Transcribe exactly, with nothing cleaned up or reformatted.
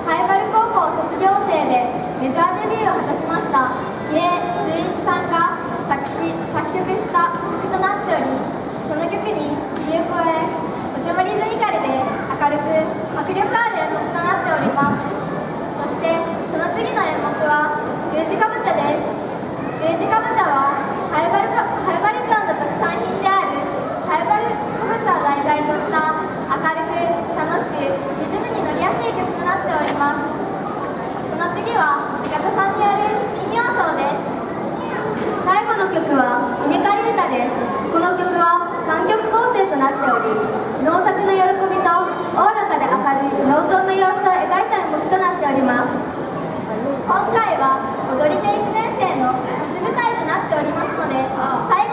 灰原高校卒業生でメジャーデビューを果たしました入江修一さんが作詞・作曲した曲となっており、その曲に入江声、とてもリズミカルで明るく迫力ある演目となっております。そしてその次の演目は十字かぼちゃです。十字かぼちゃは灰原城の特産品である灰原かぼちゃを題材とした明るく楽しくリズムに乗りやすい曲となっております。その次は千方さんによる民謡ショーです。最後の曲は稲刈り歌です。この曲はさんきょく構成となっており、農作の喜びとおおらかで明るい農村の様子を描いた演目となっております。今回は踊り手いちねん生の初舞台となっておりますので、最